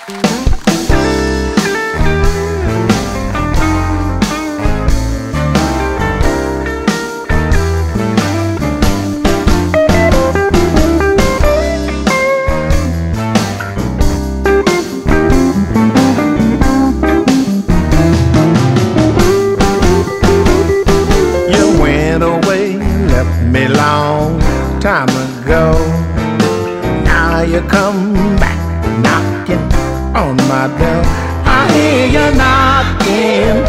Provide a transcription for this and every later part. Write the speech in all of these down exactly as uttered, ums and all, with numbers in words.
Me long time ago. Now you come back knocking on my door. I hear you knocking,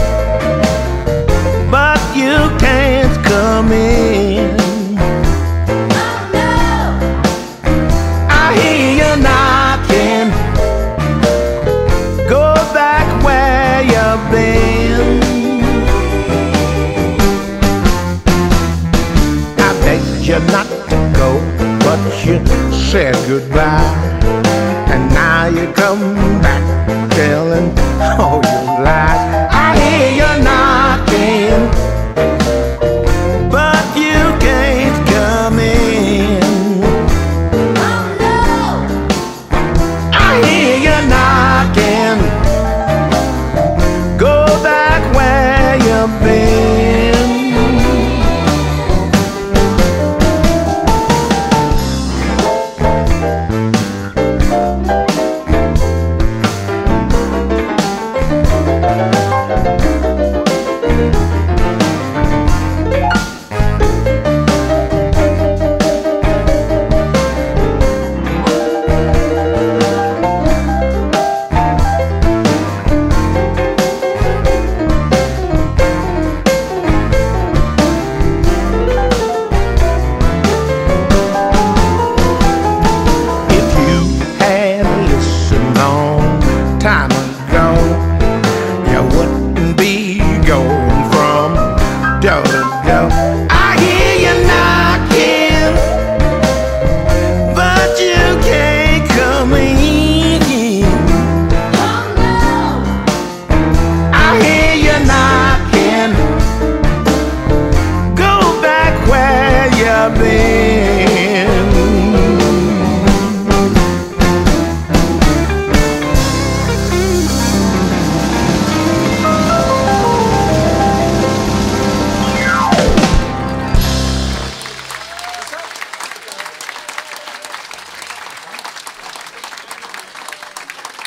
but you can't come in. Oh no! I hear you knocking. Go back where you've been. You not to go, but you said goodbye, and now you come back